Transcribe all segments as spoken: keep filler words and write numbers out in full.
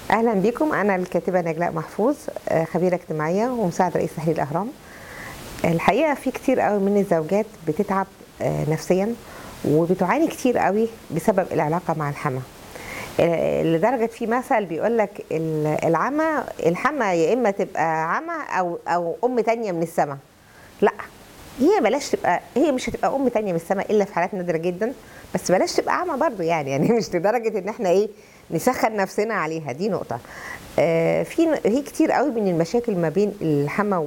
اهلا بكم. انا الكاتبه نجلاء محفوظ، خبيره اجتماعيه ومساعد رئيس تحرير الاهرام. الحقيقه في كتير قوي من الزوجات بتتعب نفسيا وبتعاني كتير قوي بسبب العلاقه مع الحما، لدرجه في مثل بيقول لك العمى الحما يا اما تبقى عمى او او ام تانية من السماء. لا، هي بلاش تبقى، هي مش هتبقى ام تانية من السماء الا في حالات نادره جدا، بس بلاش تبقى عمى برضو، يعني يعني مش لدرجه ان احنا ايه نسخن نفسنا عليها. دي نقطه. آه في هي كتير قوي من المشاكل ما بين الحما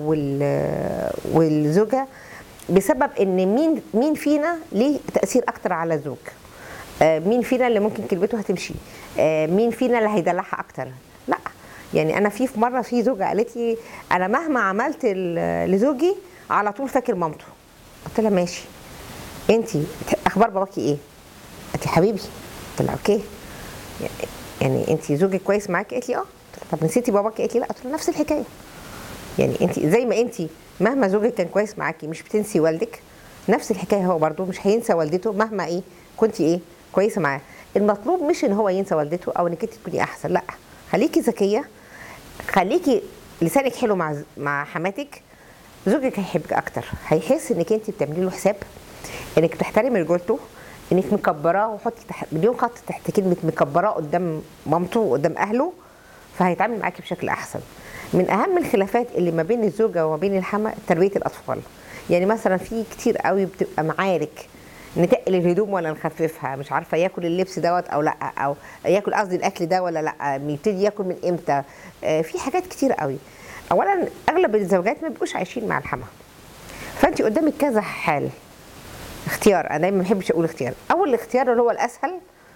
والزوجه بسبب ان مين مين فينا ليه تاثير اكتر على الزوج، آه مين فينا اللي ممكن كلمته هتمشي، آه مين فينا اللي هيدلعها اكتر. لا، يعني انا في في مره في زوجه قالت لي انا مهما عملت لزوجي على طول فاكر مامته. قلت لها ماشي، انت اخبار باباكي ايه؟ قالت لي حبيبي. قلت لها اوكي، يعني انت زوجك كويس معاكي؟ قالت لي اه. طب نسيتي باباكي؟ قالت لي لا. قلت لها نفس الحكايه، يعني انت زي ما انت مهما زوجك كان كويس معاكي مش بتنسي والدك، نفس الحكايه هو برضو مش هينسى والدته مهما ايه كنتي ايه كويسه معاه. المطلوب مش ان هو ينسى والدته او انك انت تكوني احسن، لا، خليكي ذكيه، خليكي لسانك حلو مع مع حماتك. زوجك هيحبك اكتر، هيحس انك انت بتعملي له حساب، انك بتحترمي رجولته، انك مكبراه، وحطي تحت مليون خط تحت كلمه مكبراه قدام مامته وقدام اهله، فهيتعامل معاكي بشكل احسن. من اهم الخلافات اللي ما بين الزوجه وما بين الحما تربيه الاطفال. يعني مثلا في كتير قوي بتبقى معارك نتقل الهدوم ولا نخففها، مش عارفه ياكل اللبس دوت او لا، او ياكل قصدي الاكل ده ولا لا، بيبتدي ياكل من امتى. في حاجات كتير قوي. اولا اغلب الزوجات ما بيبقوش عايشين مع الحما، فانت قدامك كذا حال اختيار. انا دايما ما بحبش اقول اختيار، اول اختيار اللي هو الاسهل،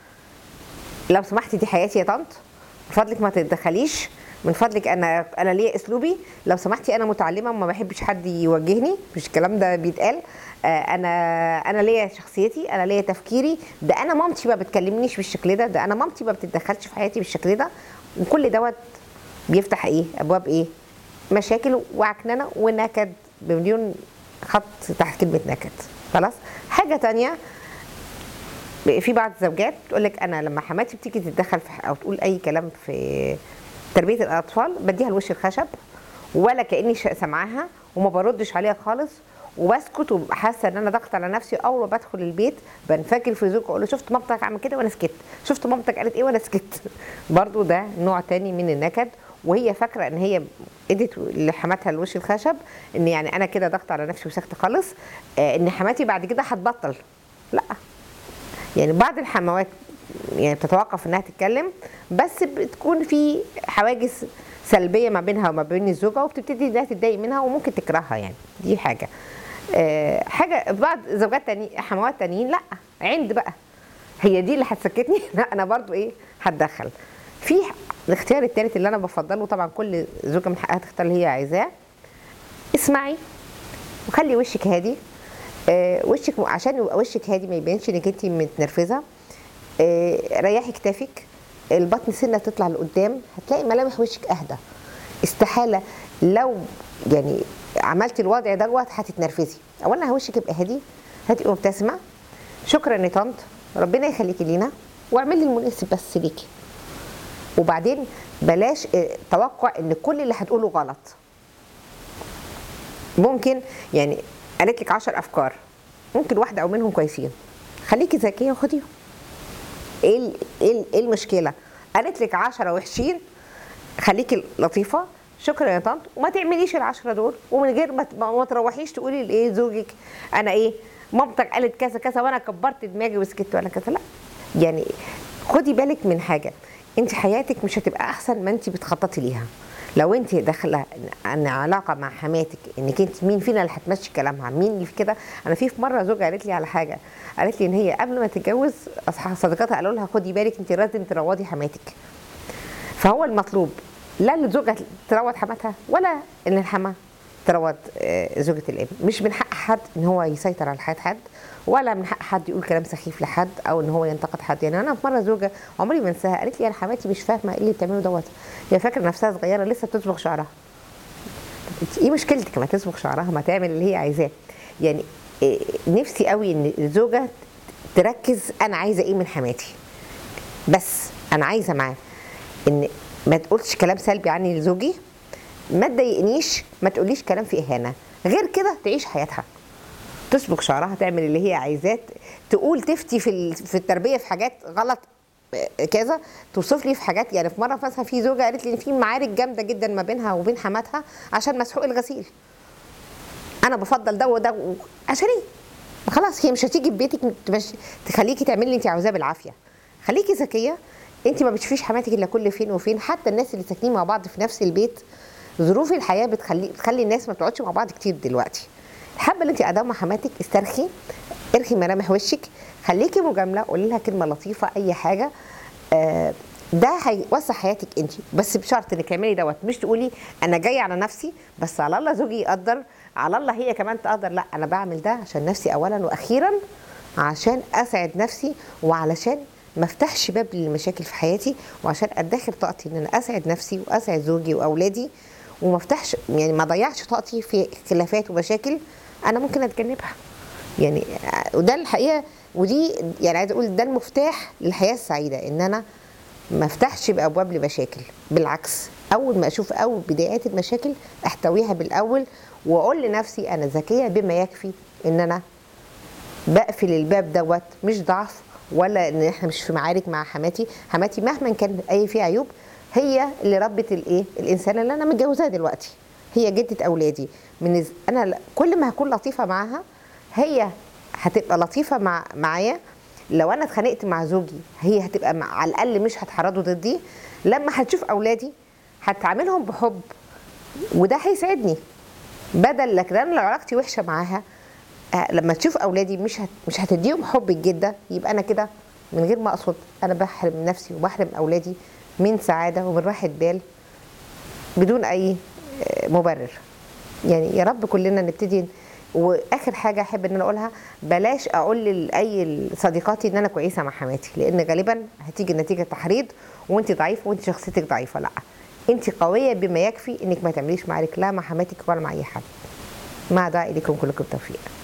لو سمحتي دي حياتي يا طنط، من فضلك ما تتدخليش، من فضلك انا انا ليا اسلوبي، لو سمحتي انا متعلمه وما بحبش حد يوجهني، مش الكلام ده بيتقال. آه انا انا ليا شخصيتي، انا ليا تفكيري، ده انا مامتي ما بتكلمنيش بالشكل ده، ده انا مامتي ما بتتدخلش في حياتي بالشكل ده. وكل دوت بيفتح ايه ابواب ايه مشاكل وعكننه ونكد بمليون خط تحت كلمه نكد. خلاص. حاجه تانية، في بعض الزوجات تقول لك انا لما حماتي بتيجي تتدخل في او تقول اي كلام في تربيه الاطفال بديها الوش الخشب، ولا كاني سامعاها وما بردش عليها خالص، وبسكت وببقى حاسه ان انا ضغط على نفسي. اول ما بدخل البيت بنفجر في زوجي اقول له شفت مامتك عمل كده وانا سكت، شفت مامتك قالت ايه وانا سكت. برضو ده نوع تاني من النكد، وهي فاكره ان هي ادت لحماتها الوش الخشب، ان يعني انا كده ضغط على نفسي وسكت خالص، آه ان حماتي بعد كده هتبطل. لا، يعني بعض الحموات يعني بتتوقف انها تتكلم، بس بتكون في حواجز سلبيه ما بينها وما بين الزوجه، وبتبتدي انها تتضايق منها وممكن تكرهها. يعني دي حاجه. أه حاجه بعض زوجات تاني حموات تانيين لا، عند بقى هي دي اللي هتسكتني، لا انا برضو ايه هتدخل. في الاختيار الثالث اللي انا بفضله، طبعا كل زوجه من حقها تختار اللي هي عايزاه، اسمعي وخلي وشك هادي. آه وشك عشان يبقى وشك هادي ما يبينش انك انت متنرفزه. آه ريحي كتافك، البطن سنه تطلع لقدام، هتلاقي ملامح وشك اهدى. استحاله لو يعني عملتي الوضع دوت هتتنرفزي. اولا وشك يبقى هادي، هتبقي مبتسمه، شكرا يا طنط، ربنا يخليكي لينا، واعملي المناسب بس ليكي. وبعدين بلاش توقع ان كل اللي هتقوله غلط. ممكن يعني قالت لك عشر افكار، ممكن واحده او منهم كويسين، خليكي ذكيه وخديهم. ايه ايه ايه المشكله؟ قالت لك عشرة وحشين، خليكي لطيفه، شكرا يا طنط، وما تعمليش العشرة دول، ومن غير ما ما تروحيش تقولي لايه زوجك انا ايه مامتك قالت كذا كذا وانا كبرت دماغي وسكت ولا كذا. لا، يعني خدي بالك من حاجه، انت حياتك مش هتبقى احسن ما انت بتخططي ليها. لو انت داخله ان علاقه مع حماتك انك انت مين فينا اللي هتمشي كلامها، مين اللي في كده. انا في في مره زوجة قالت لي على حاجه، قالت لي ان هي قبل ما تتجوز اصحاب صديقاتها قالوا لها خدي بالك انت لازم تروضي حماتك. فهو المطلوب لا الزوجه تروض حماتها ولا ان الحما تروض زوجة الابن. مش من حق حد ان هو يسيطر على حياة حد، ولا من حق حد يقول كلام سخيف لحد او ان هو ينتقد حد. يعني انا في مره زوجه عمري ما انساها قالت لي انا حماتي مش فاهمه ايه اللي بتعمله دوت، هي فاكره نفسها صغيره لسه بتصبغ شعرها. ايه مشكلتك ما تصبغ شعرها، ما تعمل اللي هي عايزاه. يعني نفسي قوي ان الزوجه تركز انا عايزه ايه من حماتي، بس انا عايزه معاه ان ما تقولش كلام سلبي عني لزوجي، ما تضايقنيش، ما تقوليش كلام فيه اهانه. غير كده تعيش حياتها، تسبق شعرها، تعمل اللي هي عايزاه، تقول تفتي في في التربيه في حاجات غلط كذا، توصف لي في حاجات. يعني في مره مثلا في زوجه قالت لي ان في معارك جامده جدا ما بينها وبين حماتها عشان مسحوق الغسيل. انا بفضل ده وده و... عشان ايه؟ خلاص هي مش هتيجي في بيتك مش تخليكي تعملي اللي انت عاوزاه بالعافيه. خليكي ذكيه، انت ما بتشوفيش حماتك الا كل فين وفين. حتى الناس اللي ساكنين مع بعض في نفس البيت ظروف الحياه بتخلي بتخلي الناس ما بتقعدش مع بعض كتير دلوقتي. الحبه اللي انت قاعده مع حماتك استرخي، ارخي ملامح وشك، خليكي مجامله، قولي لها كلمه لطيفه اي حاجه. آه ده هيوسع حياتك انت، بس بشرط انك تعملي دوت. مش تقولي انا جايه على نفسي بس على الله زوجي يقدر، على الله هي كمان تقدر. لا، انا بعمل ده عشان نفسي اولا واخيرا، عشان اسعد نفسي وعلشان ما افتحش باب للمشاكل في حياتي، وعشان ادخر طاقتي ان انا اسعد نفسي واسعد زوجي واولادي، وما افتحش يعني ما ضيعش طاقتي في خلافات ومشاكل انا ممكن اتجنبها. يعني وده الحقيقه، ودي يعني عايزه اقول ده المفتاح للحياه السعيده، ان انا ما افتحش بابواب لمشاكل. بالعكس، اول ما اشوف اول بدايات المشاكل احتويها بالاول، واقول لنفسي انا ذكيه بما يكفي ان انا بقفل الباب دوت. مش ضعف ولا ان احنا مش في معارك مع حماتي. حماتي مهما كان اي فيها عيوب هي اللي ربت الايه الانسانه اللي انا متجوزاها دلوقتي، هي جده اولادي. من انا كل ما هكون لطيفه معاها هي هتبقى لطيفه مع معايا. لو انا اتخانقت مع زوجي هي هتبقى مع على الاقل مش هتحرضوا ضدي. لما هتشوف اولادي هتعاملهم بحب، وده هيسعدني. بدل لكن انا لو علاقتي وحشه معاها لما تشوف اولادي مش هت... مش هتديهم حب الجده، يبقى انا كده من غير ما اقصد انا بحرم نفسي وبحرم اولادي من سعاده ومن راحه بال بدون اي مبرر. يعني يا رب كلنا نبتدي. واخر حاجه احب ان انا اقولها، بلاش اقول لاي صديقاتي ان انا كويسه مع حماتي، لان غالبا هتيجي النتيجه تحريض وانت ضعيفه وانت شخصيتك ضعيفه. لا، انت قويه بما يكفي انك ما تعمليش معارك لا مع حماتك ولا مع اي حد. مع دعائي لكم كلكم توفيق.